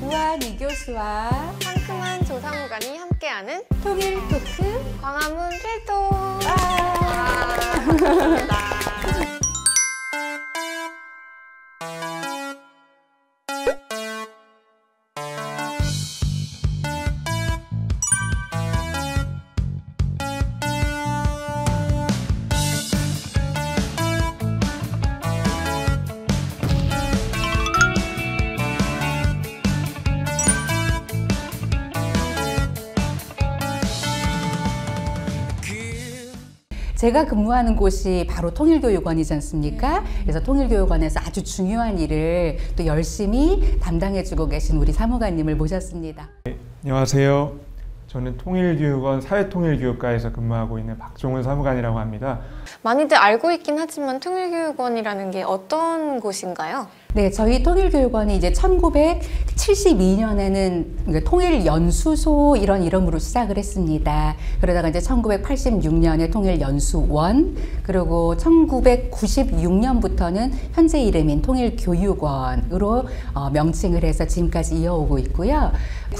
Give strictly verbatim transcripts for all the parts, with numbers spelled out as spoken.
우아한 이 교수와 상큼한 조사무관이 함께하는 통일 토크 광화문 필통. 와! 아, 감사합니다. 제가 근무하는 곳이 바로 통일교육원이지 않습니까? 그래서 통일교육원에서 아주 중요한 일을 또 열심히 담당해주고 계신 우리 사무관님을 모셨습니다. 네, 안녕하세요. 저는 통일교육원 사회통일교육과에서 근무하고 있는 박종훈 사무관이라고 합니다. 많이들 알고 있긴 하지만 통일교육원이라는 게 어떤 곳인가요? 네, 저희 통일교육원이 이제 천구백칠십이 년에는 통일연수소 이런 이름으로 시작을 했습니다. 그러다가 이제 천구백팔십육 년에 통일연수원, 그리고 천구백구십육 년부터는 현재 이름인 통일교육원으로 어, 명칭을 해서 지금까지 이어오고 있고요.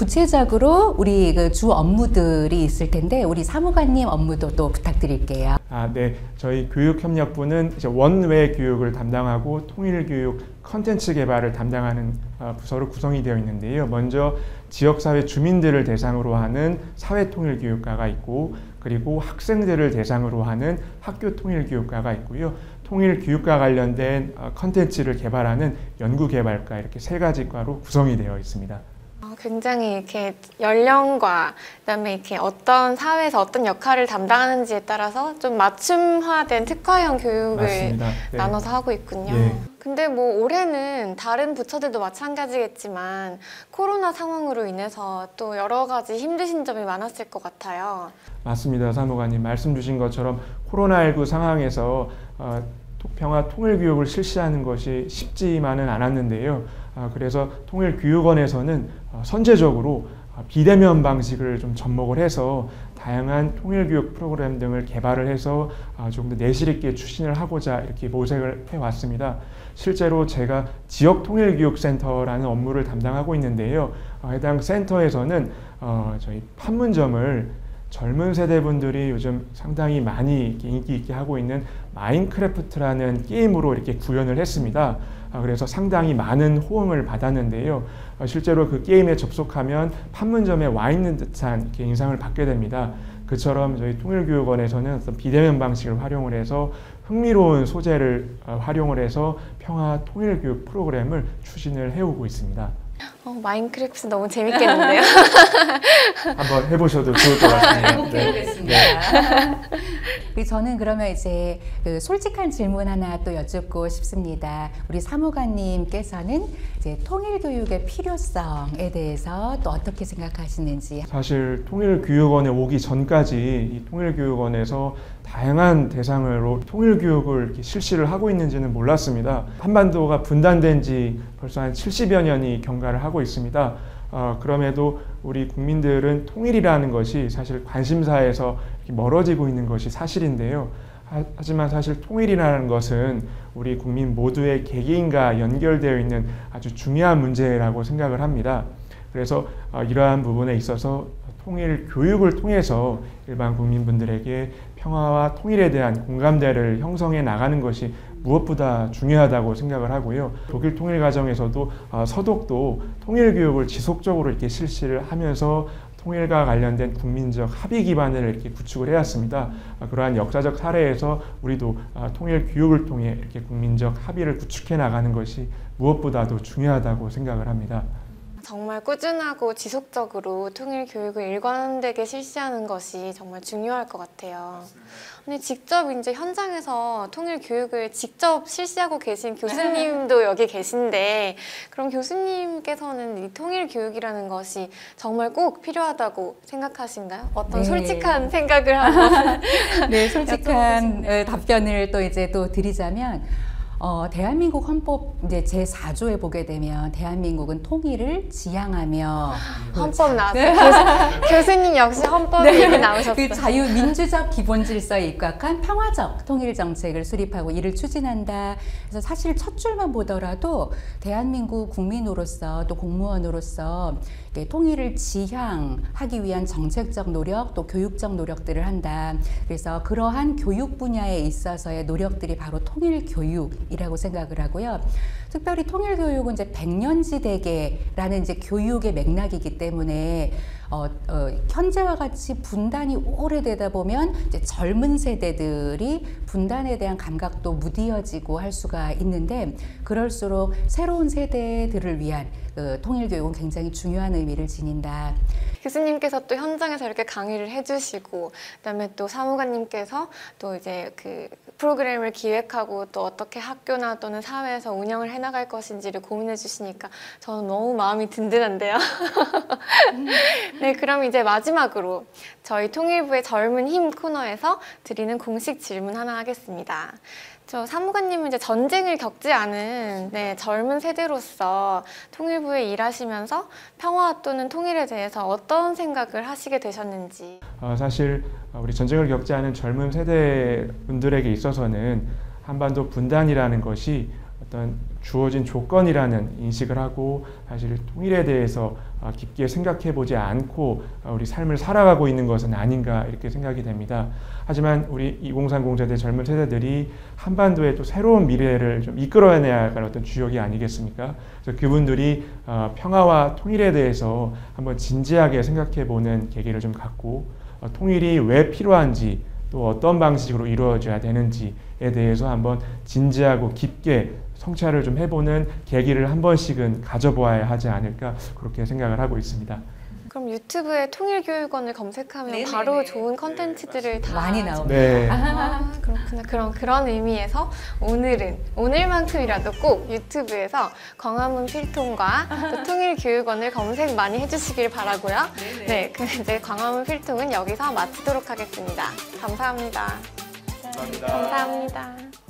구체적으로 우리 그 주 업무들이 있을 텐데 우리 사무관님 업무도 또 부탁드릴게요. 아, 네. 저희 교육협력부는 이제 원외 교육을 담당하고 통일교육 컨텐츠 개발을 담당하는 부서로 구성이 되어 있는데요. 먼저 지역사회 주민들을 대상으로 하는 사회통일교육과가 있고, 그리고 학생들을 대상으로 하는 학교통일교육과가 있고요. 통일교육과 관련된 컨텐츠를 개발하는 연구개발과, 이렇게 세 가지 과로 구성이 되어 있습니다. 굉장히 이렇게 연령과 그다음에 이렇게 어떤 사회에서 어떤 역할을 담당하는지에 따라서 좀 맞춤화된 특화형 교육을 맞습니다. 네. 나눠서 하고 있군요. 예. 근데 뭐 올해는 다른 부처들도 마찬가지겠지만 코로나 상황으로 인해서 또 여러 가지 힘드신 점이 많았을 것 같아요. 맞습니다. 사무관님 말씀 주신 것처럼 코로나십구 상황에서 어, 평화 통일교육을 실시하는 것이 쉽지만은 않았는데요. 아, 그래서 통일교육원에서는 어, 선제적으로 어, 비대면 방식을 좀 접목을 해서 다양한 통일교육 프로그램 등을 개발을 해서 어, 조금 더 내실 있게 추진을 하고자 이렇게 모색을 해왔습니다. 실제로 제가 지역통일교육센터라는 업무를 담당하고 있는데요. 어, 해당 센터에서는 어, 저희 판문점을 젊은 세대분들이 요즘 상당히 많이 인기 있게 하고 있는 마인크래프트라는 게임으로 이렇게 구현을 했습니다. 그래서 상당히 많은 호응을 받았는데요. 실제로 그 게임에 접속하면 판문점에 와 있는 듯한 이렇게 인상을 받게 됩니다. 그처럼 저희 통일교육원에서는 어떤 비대면 방식을 활용을 해서 흥미로운 소재를 활용을 해서 평화 통일교육 프로그램을 추진을 해오고 있습니다. 어, 마인크래프트 너무 재밌겠는데요? 한번 해보셔도 좋을 것 같습니다. 해보겠습니다. 네. 저는 그러면 이제 그 솔직한 질문 하나 또 여쭙고 싶습니다. 우리 사무관님께서는 이제 통일교육의 필요성에 대해서 또 어떻게 생각하시는지. 사실 통일교육원에 오기 전까지 이 통일교육원에서 다양한 대상으로 통일교육을 이렇게 실시를 하고 있는지는 몰랐습니다. 한반도가 분단된 지 벌써 한 칠십여 년이 경과를 하고 있습니다. 어, 그럼에도 우리 국민들은 통일이라는 것이 사실 관심사에서 멀어지고 있는 것이 사실인데요. 하, 하지만 사실 통일이라는 것은 우리 국민 모두의 개개인과 연결되어 있는 아주 중요한 문제라고 생각을 합니다. 그래서 어, 이러한 부분에 있어서 통일 교육을 통해서 일반 국민분들에게 평화와 통일에 대한 공감대를 형성해 나가는 것이 무엇보다 중요하다고 생각을 하고요. 독일 통일 과정에서도 어, 서독도 통일 교육을 지속적으로 이렇게 실시를 하면서 통일과 관련된 국민적 합의 기반을 이렇게 구축을 해왔습니다. 어, 그러한 역사적 사례에서 우리도 어, 통일 교육을 통해 이렇게 국민적 합의를 구축해 나가는 것이 무엇보다도 중요하다고 생각을 합니다. 정말 꾸준하고 지속적으로 통일 교육을 일관되게 실시하는 것이 정말 중요할 것 같아요. 근데 직접 이제 현장에서 통일 교육을 직접 실시하고 계신 교수님도 여기 계신데, 그럼 교수님께서는 이 통일 교육이라는 것이 정말 꼭 필요하다고 생각하신가요? 어떤 네. 솔직한 생각을 한번 네, 솔직한 답변을 또 이제 또 드리자면, 어, 대한민국 헌법 이제 제사 조에 보게 되면 대한민국은 통일을 지향하며 헌법 나왔어요. 교수, 교수님 역시 헌법 네. 얘기 나오셨어요. 그 자유민주적 기본 질서에 입각한 평화적 통일 정책을 수립하고 이를 추진한다. 그래서 사실 첫 줄만 보더라도 대한민국 국민으로서 또 공무원으로서 통일을 지향하기 위한 정책적 노력 또 교육적 노력들을 한다. 그래서 그러한 교육 분야에 있어서의 노력들이 바로 통일 교육이라고 생각을 하고요. 특별히 통일 교육은 이제 백년지대계라는 이제 교육의 맥락이기 때문에 어, 어, 현재와 같이 분단이 오래되다 보면 이제 젊은 세대들이 분단에 대한 감각도 무디어지고 할 수가 있는데 그럴수록 새로운 세대들을 위한 그 통일 교육은 굉장히 중요한 의미를 지닌다. 교수님께서 또 현장에서 이렇게 강의를 해주시고, 그다음에 또 사무관님께서 또 이제 그 프로그램을 기획하고 또 어떻게 학교나 또는 사회에서 운영을 해나갈 것인지를 고민해 주시니까 저는 너무 마음이 든든한데요. 네, 그럼 이제 마지막으로 저희 통일부의 젊은 힘 코너에서 드리는 공식 질문 하나 하겠습니다. 저 사무관님은 이제 전쟁을 겪지 않은 네, 젊은 세대로서 통일부에 일하시면서 평화 또는 통일에 대해서 어떤 생각을 하시게 되셨는지. 어, 사실 우리 전쟁을 겪지 않은 젊은 세대분들에게 있어서는 한반도 분단이라는 것이 어떤 주어진 조건이라는 인식을 하고 사실 통일에 대해서 깊게 생각해 보지 않고 우리 삶을 살아가고 있는 것은 아닌가 이렇게 생각이 됩니다. 하지만 우리 이공삼공 세대 젊은 세대들이 한반도의 또 새로운 미래를 좀 이끌어내야 할 어떤 주역이 아니겠습니까? 그래서 그분들이 평화와 통일에 대해서 한번 진지하게 생각해 보는 계기를 좀 갖고 통일이 왜 필요한지 또 어떤 방식으로 이루어져야 되는지에 대해서 한번 진지하고 깊게 성찰을 좀 해보는 계기를 한 번씩은 가져보아야 하지 않을까 그렇게 생각을 하고 있습니다. 그럼 유튜브에 통일교육원을 검색하면 네네네. 바로 좋은 컨텐츠들을 다 많이 나옵니다. 네. 아, 그렇구나. 그럼 그런 의미에서 오늘은 오늘만큼이라도 꼭 유튜브에서 광화문 필통과 또 통일교육원을 검색 많이 해주시길 바라고요. 네, 그 이제 광화문 필통은 여기서 마치도록 하겠습니다. 감사합니다. 감사합니다. 감사합니다.